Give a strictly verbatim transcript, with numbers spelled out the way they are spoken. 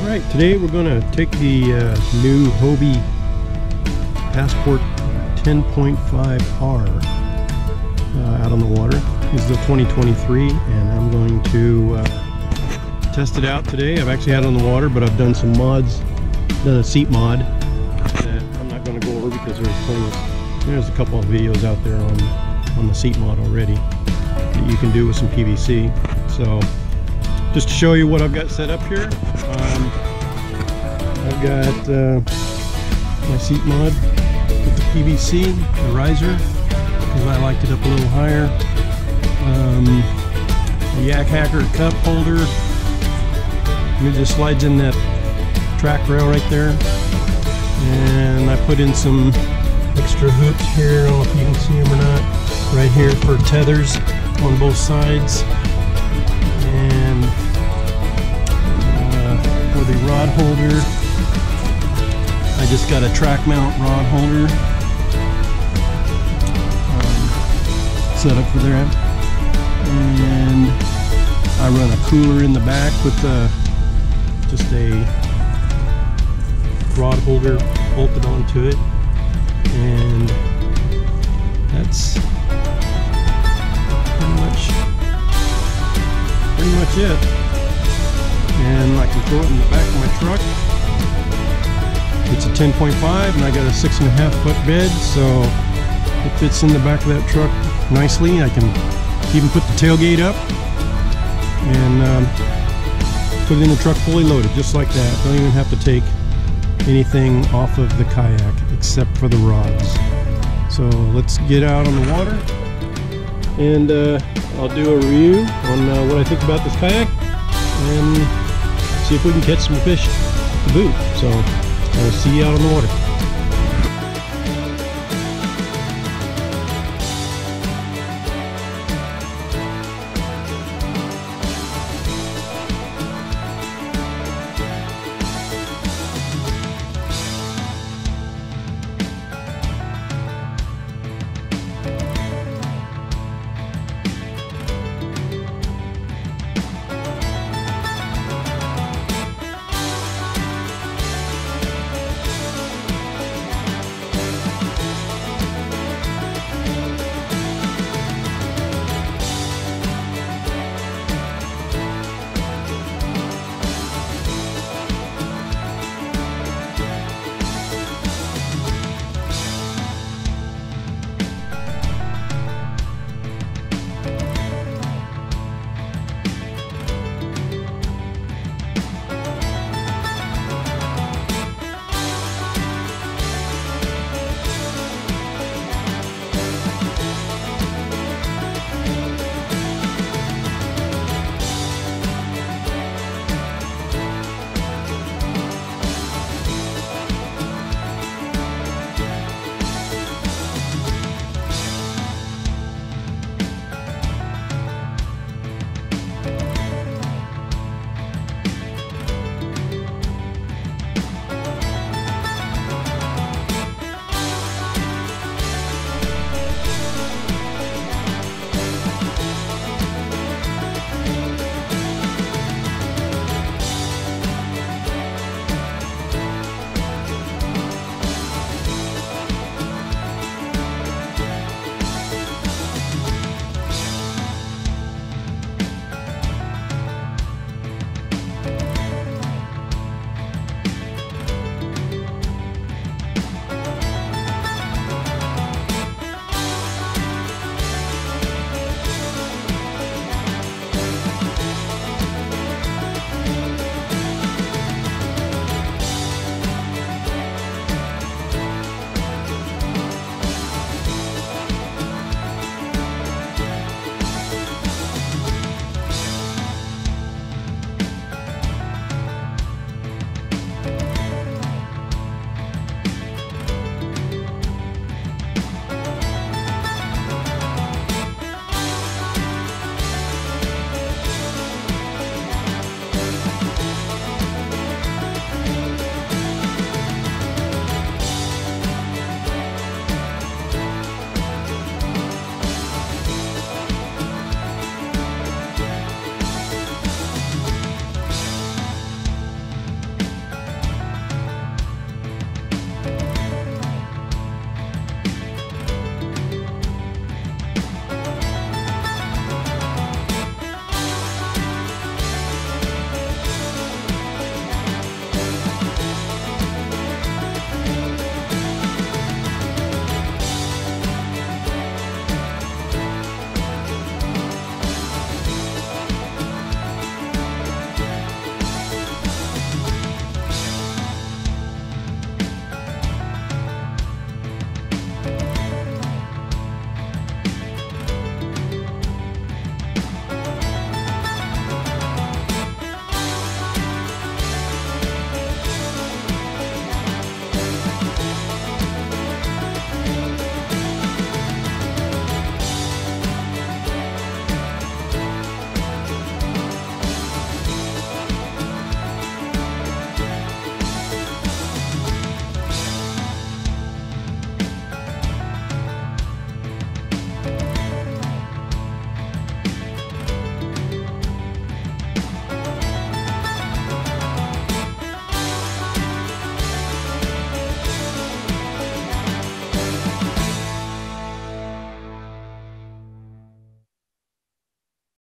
Alright, today we're going to take the uh, new Hobie Passport ten point five R uh, out on the water. This is the twenty twenty-three, and I'm going to uh, test it out today. I've actually had it on the water, but I've done some mods, done a seat mod that I'm not going to go over because there's plenty of, there's a couple of videos out there on, on the seat mod already that you can do with some P V C. So just to show you what I've got set up here, um, I've got uh, my seat mod with the P V C, the riser, because I liked it up a little higher, um, a Yak Hacker cup holder, and it just slides in that track rail right there, and I put in some extra hoops here. I don't know if you can see them or not, right here for tethers on both sides, and uh, for the rod holder I just got a track mount rod holder um, set up for that, and I run a cooler in the back with uh, just a rod holder bolted onto it, and that's pretty much pretty much it. And I can throw it in the back of my truck. It's a ten point five, and I got a six and a half foot bed, so it fits in the back of that truck nicely. I can even put the tailgate up and um, put it in the truck fully loaded, just like that. Don't even have to take anything off of the kayak except for the rods. So let's get out on the water, and uh, I'll do a review on uh, what I think about this kayak and see if we can catch some fish to boot. So I'll see you out on the water.